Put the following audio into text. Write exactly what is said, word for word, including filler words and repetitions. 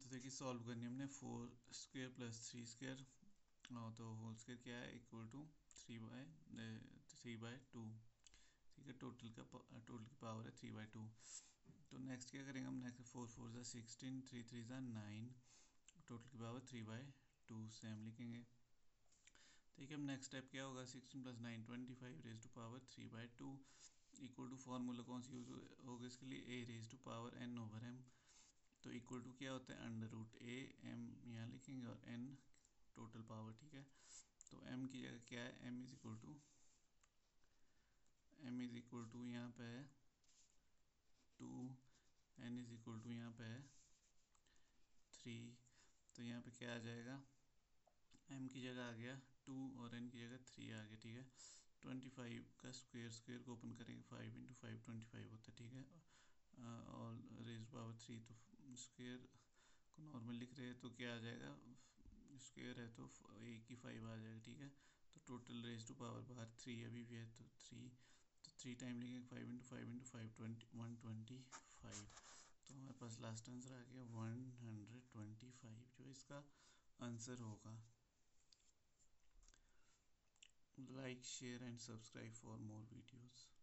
तो देखिए सॉल्व करनी हमने four square plus three square और तो होल स्क्वेयर क्या है equal to three by three by two. ठीक है, टोटल का टोटल की पावर है थ्री बाय टू। तो नेक्स्ट क्या करेंगे हम, नेक्स्ट फोर फोर ज़ा सिक्सटीन, थ्री थ्री ज़ा नाइन, टोटल की पावर थ्री बाय टू से हम लिखेंगे। ठीक है, अब नेक्स्ट स्टेप क्या होगा, sixteen plus nine twenty five raise to power three by two equal to formula कौन सी यूज होगा इसके लिए, A raise to power N over M. तो इक्वल टू क्या होता है, अंडर रूट ए एम यहाँ लिखेंगे और एन टोटल पावर। ठीक है, तो एम की जगह क्या है, M is equal to M is equal to यहाँ पे है two, N is equal to यहाँ पे है थ्री। तो यहाँ पे क्या आ जाएगा, एम की जगह आ गया टू और एन की जगह थ्री आ गया। ठीक है, ट्वेंटी फाइव का स्क्वेयर स्क्वेयर को ओपन करेंगे, five into five twenty five होता है। ठीक है, और रेज पावर थ्री, तो स्क्वेयर को नॉर्मल लिख रहे हैं तो क्या आ जाएगा, स्क्वेयर है तो एक की फाइव आ जाएगा। ठीक है, तो टोटल रेज टू पावर बाहर थ्री अभी भी है तो थ्री, तो थ्री टाइम लिखेंगे, five into five into five twenty one twenty five. तो हमारे पास लास्ट आंसर आ गया वन हंड्रेड ट्वेंटी फाइव, जो इसका आंसर होगा। Like, share and subscribe for more videos.